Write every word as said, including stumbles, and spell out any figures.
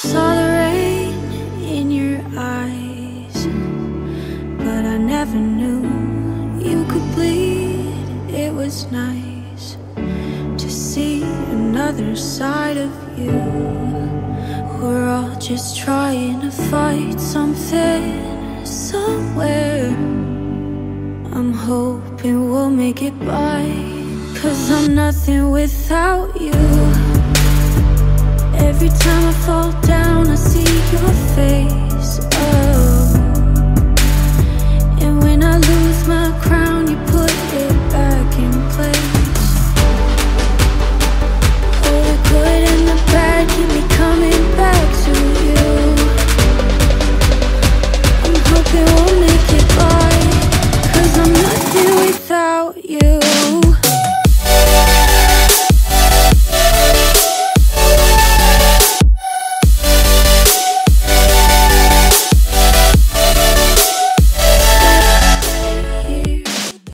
saw the rain in your eyes, but I never knew you could bleed. It was nice to see another side of you. We're all just trying to fight something somewhere. I'm hoping we'll make it by, 'cause I'm nothing without you. Every time I fall down, I see your face.